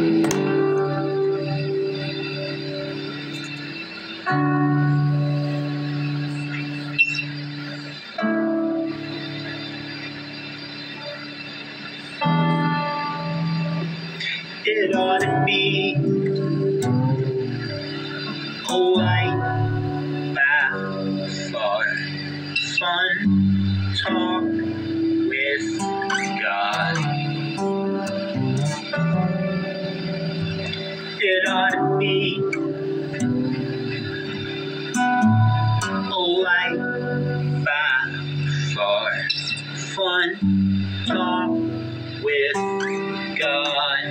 It ought to be a white bath for fun talk with God. It ought to be a white bath for fun talk with God.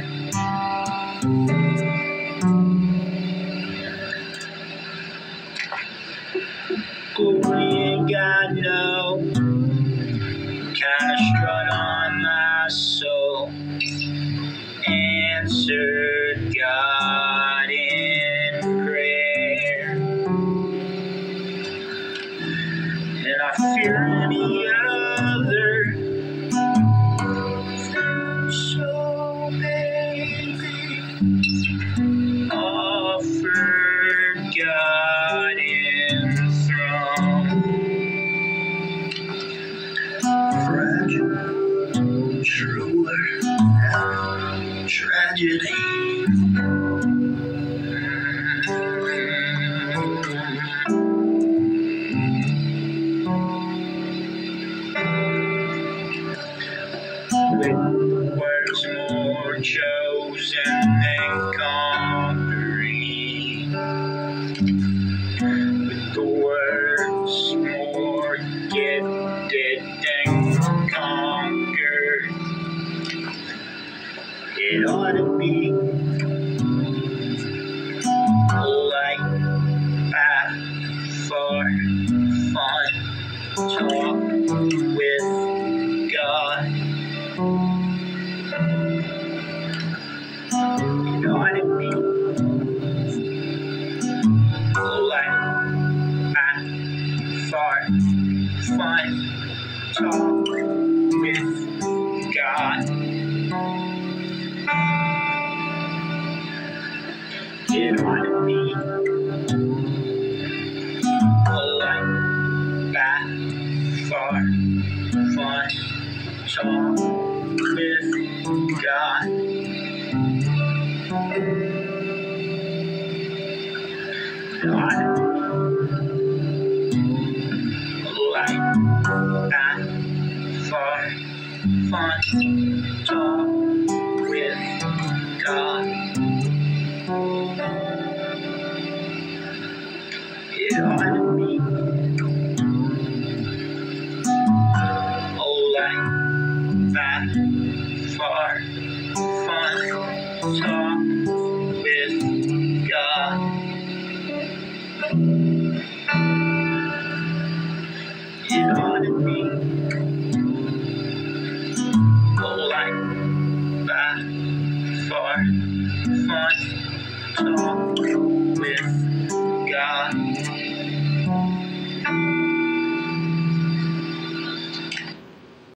We ain't got no kind of strut on my soul. Answered God in prayer, and I fear any other. So baby, offer God fragile, truer tragedy. With words more chosen than conquering, with the words more gifted than conquered, it ought to be like that for fun talk with God. It ought to be like that for fun talk with God. It ought to be like that for fun talk with God. It ought to be like that for fun talk with God. It ought to be like that for fun talk